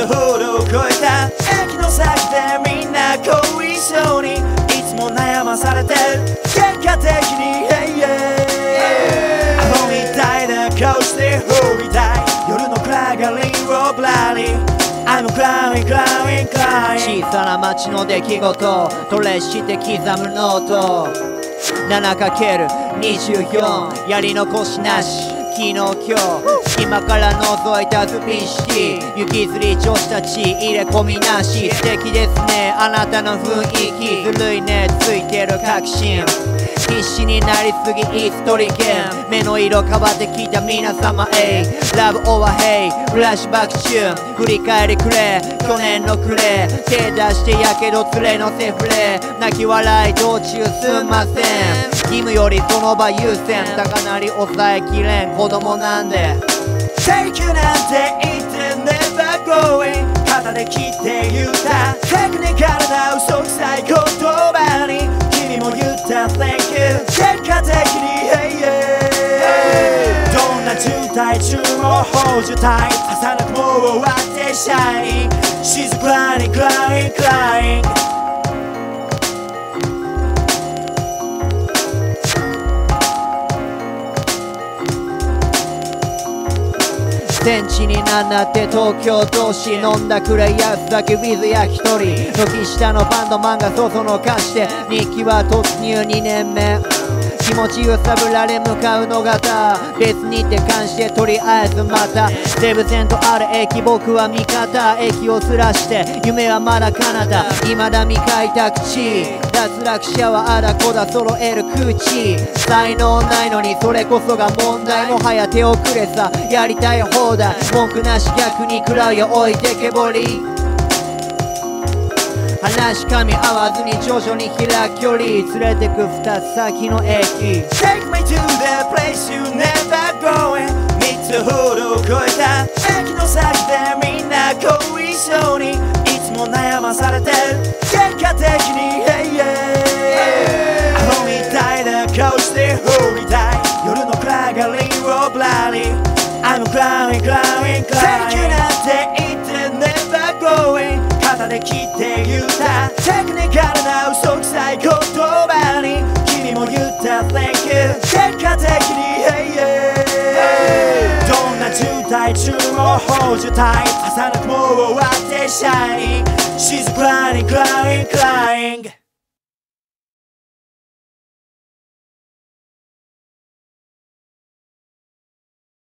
ほど超えた駅の先でみんな恋しそうにいつも悩まされてる結果的にアホみたいな顔して放りたい夜の暗がりをブラリーI'm crying, crying, crying 小さな街の出来事トレースして刻むノート 7×24 やり残しなし昨日今日今から覗いた美しき雪吊り女子たち入れ込みなし素敵ですねあなたの雰囲気ずるいねついてる確信必死になりすぎイーストリゲン目の色変わってきた皆様ラブオーバーヘイフラッシュバック中振り返りくれ去年の暮れ手出してやけど連れのセフレ泣き笑い道中すんません義務よりその場優先高鳴り抑えきれん子供なんで Take you なんて言って Never going 肩で切って言ったテクニカルな嘘くさい言葉に君も言った Thank you 結果的にどんな渋滞中も放助体朝の雲を割ってシャイニー She's crying, crying, crying 天地になって東京都市飲んだくらい安酒 with 焼き鳥軒下のバンドマンが外の貸して日記は突入2年目気持ち揺さぶられ向かうのがた別にって感じでとりあえずまた西武線とある駅僕は味方駅をずらして夢はまだ彼方未だ未開拓地脱落者はあだこだ揃える口才能ないのにそれこそが問題もはや手遅れさやりたい放題文句なし逆に食らうよ置いてけぼり話噛み合わずに徐々に開く距離連れてく二つ先の駅 Take me to the place you never going 三つほど超えた駅の先でみんな恋しそうにいつも悩まされてる結果的にアホみたいな顔して放りたい夜の暗がりをブラリー I'm crying, crying, crying Take you なんて言って Never going 肩で切って言ったテクニカルな嘘くさい言葉に君も言った Thank you 結果的にどんな渋滞中も放助体朝の雲を割ってシャイニー She's crying, crying, crying